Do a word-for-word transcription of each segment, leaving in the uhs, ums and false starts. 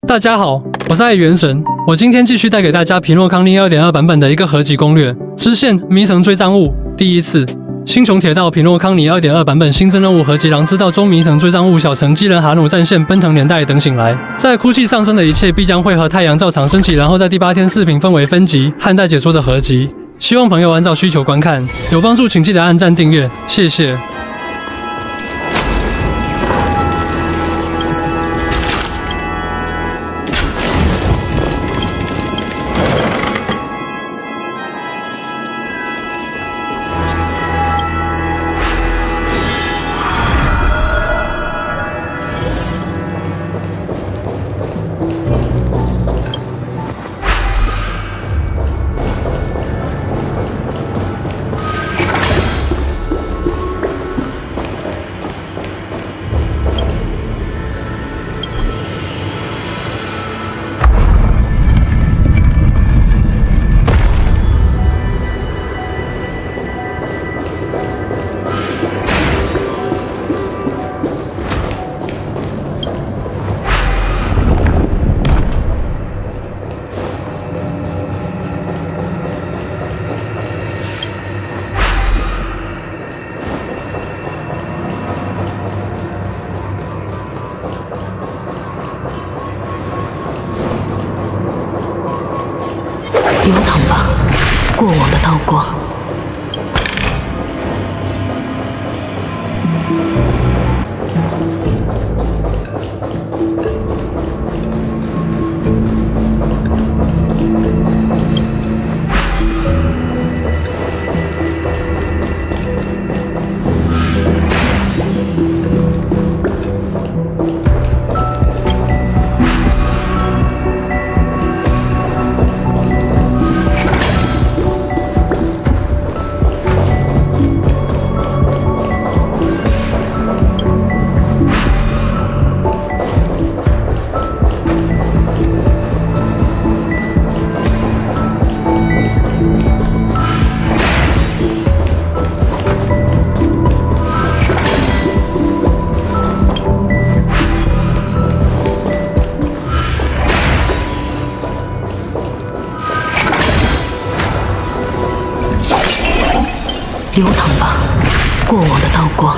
大家好，我是爱元神，我今天继续带给大家皮诺康利 二点二 版本的一个合集攻略，支线迷城追赃物第一次。星穹铁道皮诺康尼 二点二 版本新增任务合集狼之道中迷城追赃物小城机人哈努战线奔腾年代等醒来，在哭泣上升的一切必将会和太阳照常升起，然后在第八天视频分为分级和待解说的合集。希望朋友按照需求观看，有帮助请记得按赞订阅，谢谢。 流淌吧，过往的刀光。流淌吧，过往的刀光。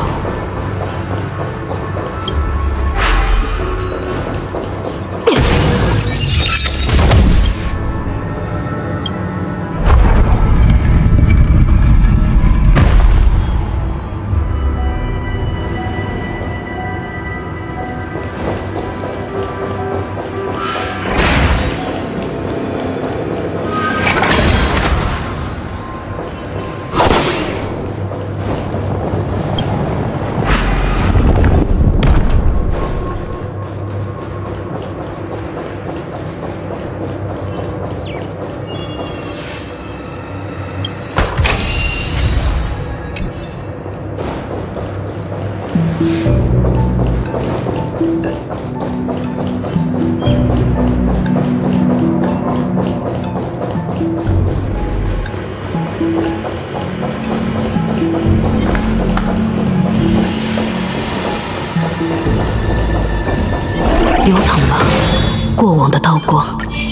流淌吧，过往的刀光。